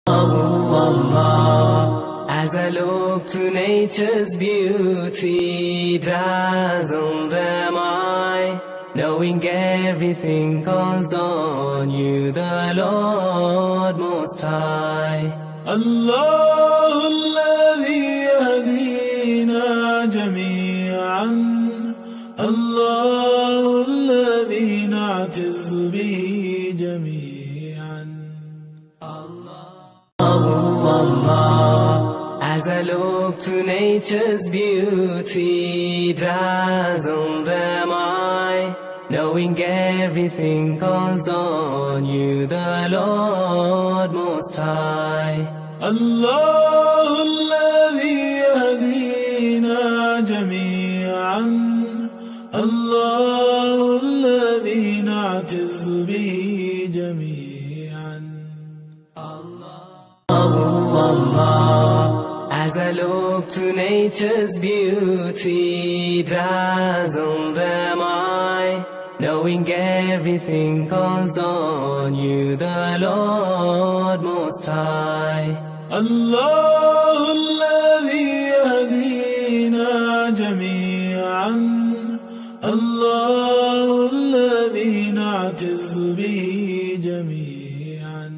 Allah. As I look to nature's beauty, dazzled am I, knowing everything calls on you, the Lord Most High. الله الذي يهدينا جميعا، الله الذي نعتز به جميعا. Allah. As I look to nature's beauty, dazzled am I, knowing everything calls on you, the Lord Most High. الله الذي يهدينا جميعا، الله الذي نعتز به جميعا. Allah. As I look to nature's beauty, dazzled am I, knowing everything calls on you, the Lord Most High. الله الذي يهدينا جميعا، الله الذي نعتز به جميعا.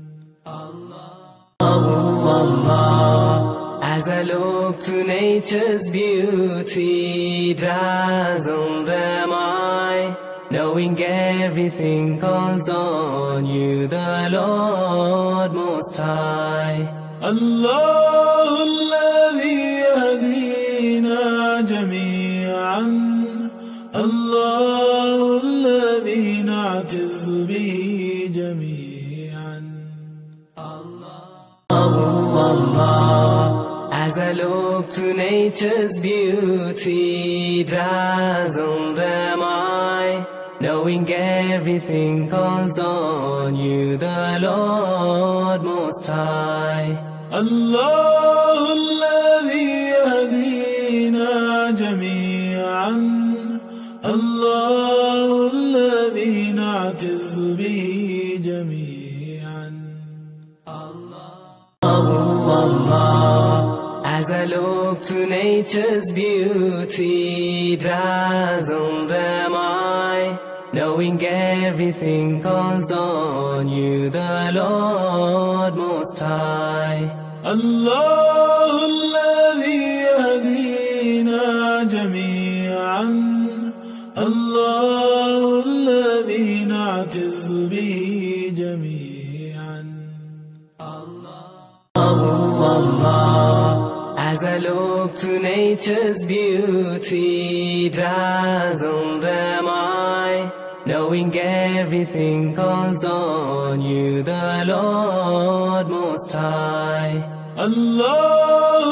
Allah. As I look to nature's beauty, dazzled am I, knowing everything calls on you, the Lord Most High. الله الذي يهدينا جميعا، الله الذي نعتز به جميعا. Allah. As I look to nature's beauty, dazzled am I, knowing everything calls on you, the Lord Most High. الله الذي يهدينا جميعا، الله الذي نعتز به جميعا. Allah. As I look to nature's beauty, dazzled am I, knowing everything calls on you, the Lord Most High. الله الذي يهدينا جميعا، الله الذي نعتز به جميعا. Allah. As I look to nature's beauty, dazzled am I, knowing everything calls on you, the Lord Most High. الله